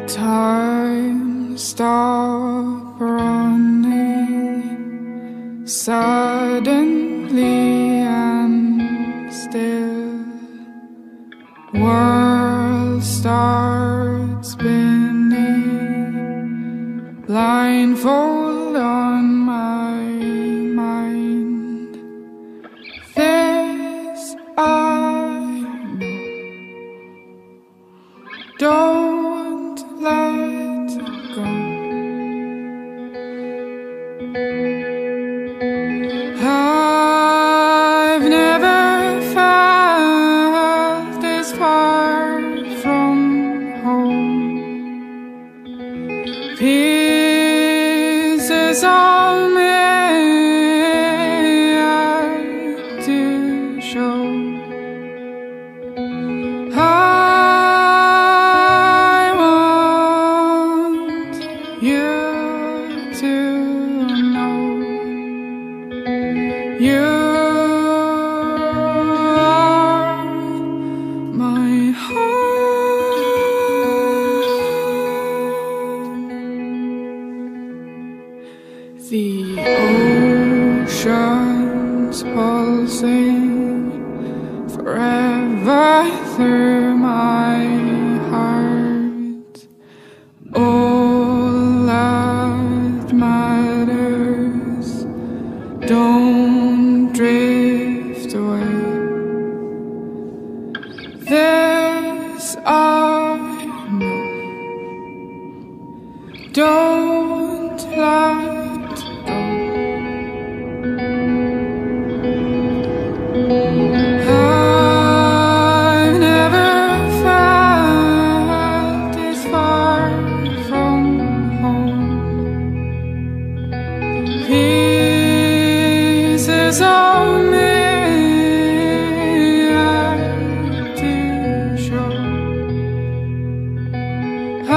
Time stop running suddenly and still. World starts spinning, blindfold on my mind. This I know. Don't let go. I've never felt this far from home. Pieces of me to show. You are my home. The ocean's pulsing forever through my heart. All that matters, don't drift away. This I know. Don't let go. I've never felt this far from home. Pieces of me to show. I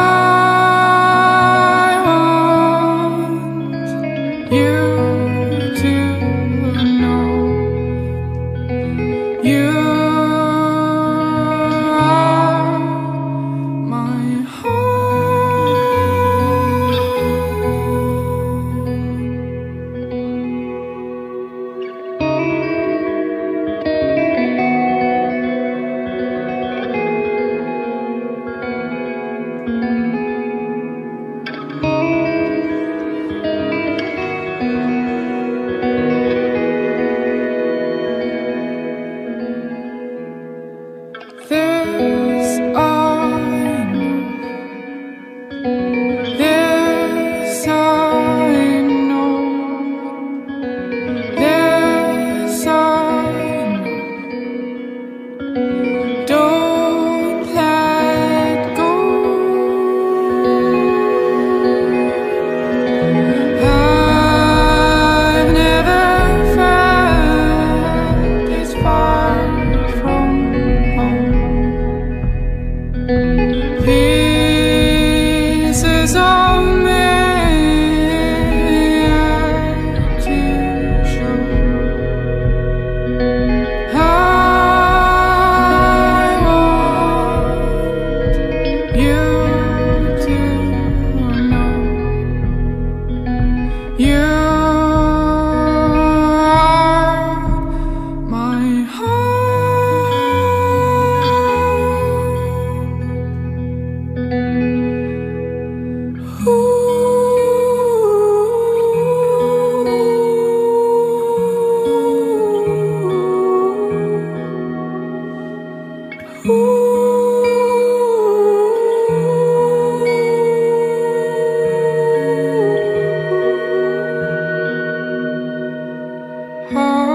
want you to know you are my home. This I know. This I know. This I know. Don't let go. I've never felt this far from home. Pieces of me to show. I want you to know you are my home. Ooh. Ooh.